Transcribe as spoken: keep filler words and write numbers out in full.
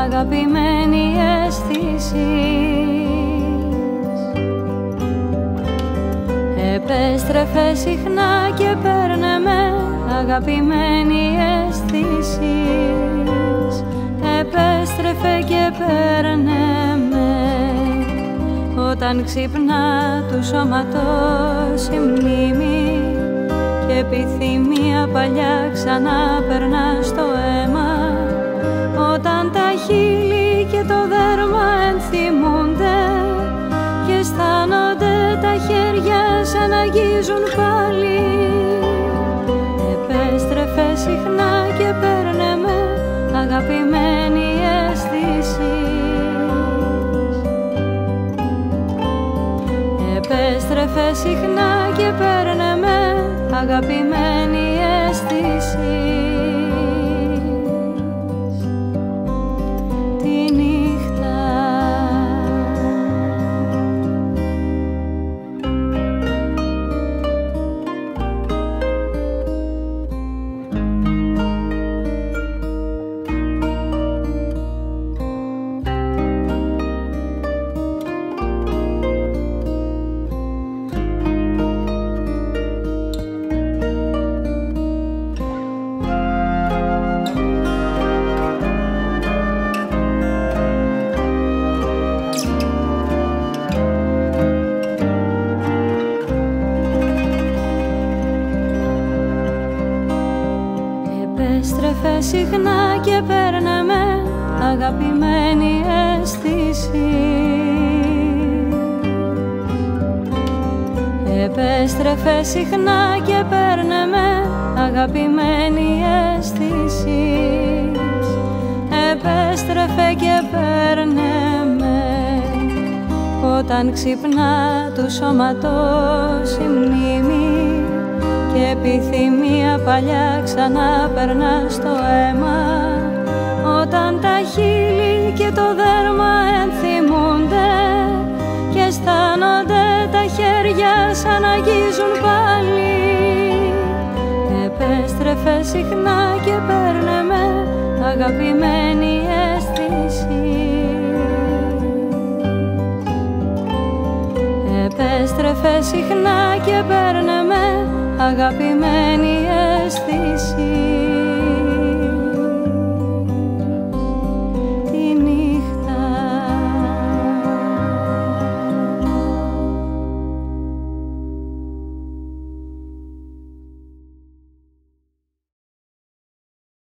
αγαπημένη αίσθησης. Επέστρεφε συχνά και παίρνε με, αγαπημένη αίσθησης. Επέστρεφε και παίρνε με, όταν ξυπνά του σώματος η μνήμη και επιθυμία παλιά ξανά περνά στο αίμα. Όταν τα χείλη και το δέρμα ενθυμούνται και αισθάνονται τα χέρια σαν αγγίζουν πάλι. Επέστρεφε συχνά και παίρνε με, αγαπημένη αίσθησης. Επέστρεφε συχνά και παίρνε με, αγαπημένη αίσθησης. Επέστρεφε συχνά και παίρνε με, αγαπημένη αίσθηση. Επέστρεφε συχνά και παίρνε με, αγαπημένη αίσθηση. Επέστρεφε και παίρνε με, όταν ξυπνά του σώματος η μνήμη και επιθυμία παλιά ξανά περνά στο αίμα. Όταν τα χείλη και το δέρμα ενθυμούνται και αισθάνονται τα χέρια σαν αγγίζουν πάλι. Επέστρεφε συχνά και παίρνε με, αγαπημένη αίσθηση. Επέστρεφε συχνά και παίρνε με, αγαπημένη αίσθηση.